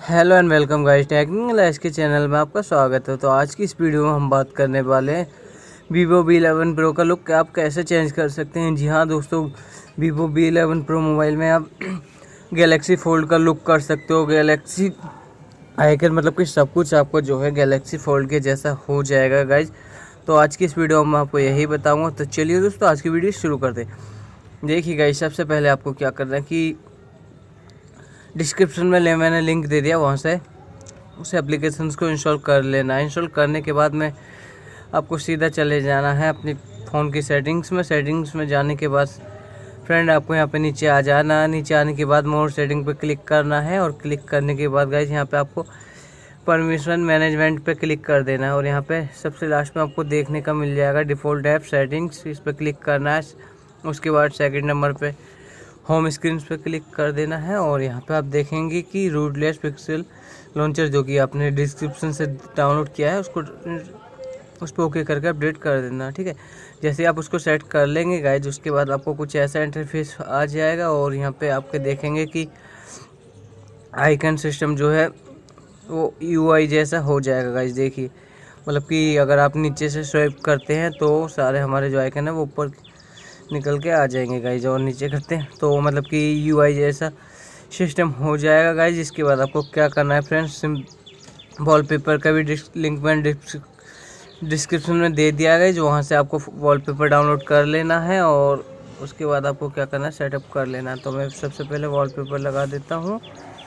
Hello and welcome guys, technical age के channel में आपका स्वागत है। तो आज की इस वीडियो में हम बात करने वाले हैं वीवो V11 प्रो का लुक आप कैसे चेंज कर सकते हैं। जी हाँ दोस्तों, वीवो V11 प्रो मोबाइल में आप गैलेक्सी फोल्ड का लुक कर सकते हो। गैलेक्सी आइकन मतलब कि सब कुछ आपको जो है गैलेक्सी फोल्ड के जैसा हो जाएगा गाइज। तो आज की इस वीडियो में आपको यही बताऊँगा। तो चलिए दोस्तों, आज की वीडियो शुरू करते हैं। देखिए गाइज, सबसे पहले आपको क्या करना है कि डिस्क्रिप्शन में मैंने लिंक दे दिया, वहाँ से उस एप्लीकेशंस को इंस्टॉल कर लेना है। इंस्टॉल करने के बाद में आपको सीधा चले जाना है अपनी फ़ोन की सेटिंग्स में जाने के बाद फ्रेंड आपको यहाँ पे नीचे आ जाना है। नीचे आने के बाद मोर सेटिंग पे क्लिक करना है और क्लिक करने के बाद गाइस यहाँ पे आपको परमिशन मैनेजमेंट पे क्लिक कर देना है और यहाँ पे सबसे लास्ट में आपको देखने का मिल जाएगा डिफ़ॉल्ट ऐप सेटिंग्स, इस पर क्लिक करना है। उसके बाद सेकंड नंबर पे होम स्क्रीन पे क्लिक कर देना है और यहाँ पे आप देखेंगे कि रूटलेस पिक्सल लॉन्चर जो कि आपने डिस्क्रिप्शन से डाउनलोड किया है उस पर ओके करके अपडेट कर देना, ठीक है। जैसे आप उसको सेट कर लेंगे गाइज, उसके बाद आपको कुछ ऐसा इंटरफेस आ जाएगा और यहाँ पे आपके देखेंगे कि आइकन सिस्टम जो है वो UI जैसा हो जाएगा गाइज। देखिए मतलब कि अगर आप नीचे से स्वाइप करते हैं तो सारे हमारे जो आइकन है वो ऊपर निकल के आ जाएंगे गाइज, और नीचे करते हैं तो मतलब कि UI जैसा सिस्टम हो जाएगा गाइज। इसके बाद आपको क्या करना है फ्रेंड्स, वॉलपेपर का भी लिंक मैंने डिस्क्रिप्शन में दे दिया है गाइज, वहाँ से आपको वॉलपेपर डाउनलोड कर लेना है और उसके बाद आपको क्या करना है, सेटअप कर लेना है। तो मैं सबसे पहले वॉलपेपर लगा देता हूँ,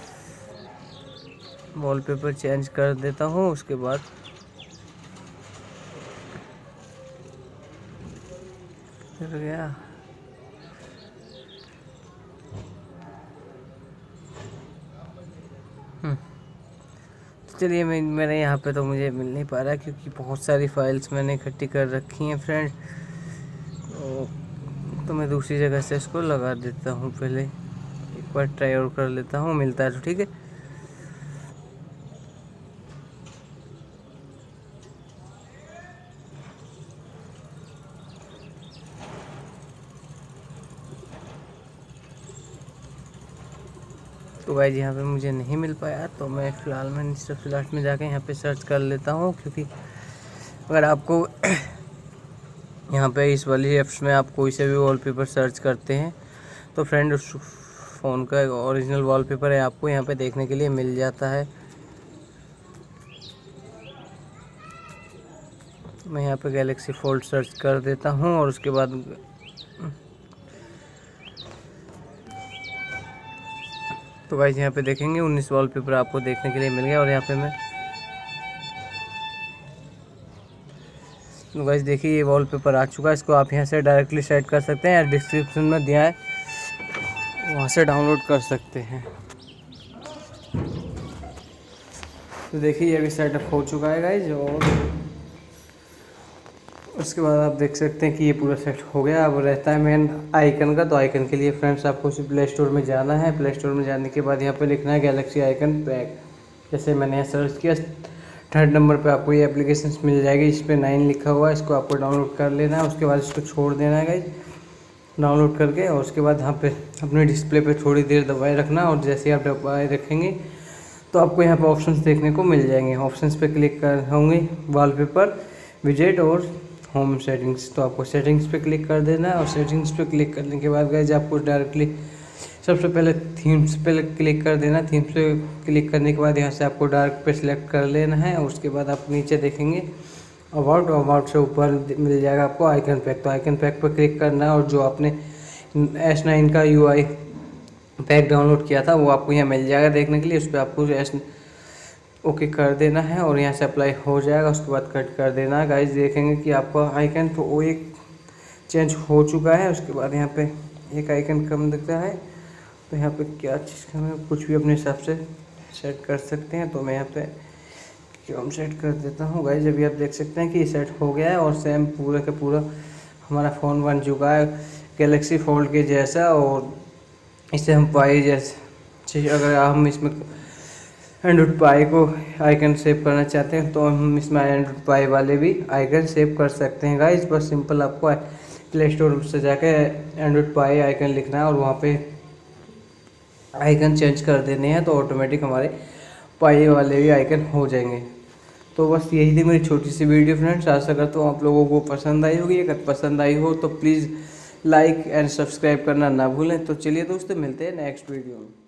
वॉलपेपर चेंज कर देता हूँ। उसके बाद कर गया चलिए मेरे यहाँ पे तो मुझे मिल नहीं पा रहा क्योंकि बहुत सारी फाइल्स मैंने इकट्ठी कर रखी हैं फ्रेंड। तो मैं दूसरी जगह से इसको लगा देता हूँ, पहले एक बार ट्राई और कर लेता हूँ, मिलता है तो ठीक है। तो गाइस यहाँ पे मुझे नहीं मिल पाया तो मैं फ़िलहाल मैं सबसे लास्ट में जाके यहाँ पे सर्च कर लेता हूँ, क्योंकि अगर आपको यहाँ पे इस वाली ऐप्स में आप कोई से भी वॉलपेपर सर्च करते हैं तो फ्रेंड उस फ़ोन का ओरिजिनल वॉलपेपर है आपको यहाँ पे देखने के लिए मिल जाता है। मैं यहाँ पे गैलेक्सी फोल्ड सर्च कर देता हूँ और उसके बाद तो गाइस यहाँ पे देखेंगे 19 वॉलपेपर आपको देखने के लिए मिल गया। और यहाँ पे मैं तो गाइस देखिए ये वॉलपेपर आ चुका है, इसको आप यहाँ से डायरेक्टली सेट कर सकते हैं या डिस्क्रिप्शन में दिया है वहाँ से डाउनलोड कर सकते हैं। तो देखिए ये भी सेटअप हो चुका है गाइस, और उसके बाद आप देख सकते हैं कि ये पूरा सेट हो गया। अब रहता है मेन आइकन का, तो आइकन के लिए फ्रेंड्स आपको सिर्फ प्ले स्टोर में जाना है। प्ले स्टोर में जाने के बाद यहाँ पे लिखना है गैलेक्सी आइकन पैक। जैसे मैंने यहाँ सर्च किया, थर्ड नंबर पे आपको ये एप्लीकेशन मिल जाएगी, इस पर 9 लिखा हुआ है, इसको आपको डाउनलोड कर लेना है। उसके बाद इसको छोड़ देना है गाइज डाउनलोड करके, और उसके बाद यहाँ पे अपने डिस्प्ले पे थोड़ी देर दबाए रखना और जैसे ही आप दबाए रखेंगे तो आपको यहाँ पे ऑप्शंस देखने को मिल जाएंगे। ऑप्शंस पे क्लिक कर होंगे वॉलपेपर, विजेट और होम सेटिंग्स। तो आपको सेटिंग्स पे क्लिक कर देना है और सेटिंग्स पे क्लिक करने के बाद गाइज आपको डायरेक्टली सबसे पहले थीम्स पे क्लिक कर देना। थीम्स पे क्लिक करने के बाद यहाँ से आपको डार्क पे सिलेक्ट कर लेना है और उसके बाद आप नीचे देखेंगे अबाउट से ऊपर मिल जाएगा आपको आइकन पैक। तो आइकन पैक पर क्लिक करना है और जो आपने S9 का UI पैक डाउनलोड किया था वो आपको यहाँ मिल जाएगा देखने के लिए। उस पर आपको ओके कर देना है और यहाँ से अप्लाई हो जाएगा। उसके बाद कट कर देना है गाइज। देखेंगे कि आपका आइकन तो वो एक चेंज हो चुका है। उसके बाद यहाँ पे एक आइकन कम दिखता है, तो यहाँ पे क्या चीज़ का मैं कुछ भी अपने हिसाब से सेट कर सकते हैं। तो मैं यहाँ पे कम सेट कर देता हूँ गाइज। अभी आप देख सकते हैं कि सेट हो गया है और सेम पूरा का पूरा हमारा फ़ोन बन चुका है गैलेक्सी फोल्ड के जैसा। और इसे हम पाई जैसे अगर हम इसमें एंड्रॉइड पाई को आइकन सेव करना चाहते हैं तो हम इसमें एंड्रॉइड पाई वाले भी आइकन सेव कर सकते हैं गाइज। बस सिंपल आपको प्ले स्टोर से जाके एंड्रॉइड पाई आइकन लिखना है और वहाँ पे आइकन चेंज कर देने हैं तो ऑटोमेटिक हमारे पाई वाले भी आइकन हो जाएंगे। तो बस यही थी मेरी छोटी सी वीडियो फ्रेंड्स। आशा करता हूँ आप लोगों को पसंद आई होगी। अगर पसंद आई हो तो प्लीज़ लाइक एंड सब्सक्राइब करना ना भूलें। तो चलिए दोस्तों, मिलते हैं नेक्स्ट वीडियो में।